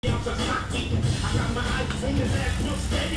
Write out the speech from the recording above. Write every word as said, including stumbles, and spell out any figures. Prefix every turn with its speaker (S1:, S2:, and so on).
S1: I got my eyes on his ass, no stay.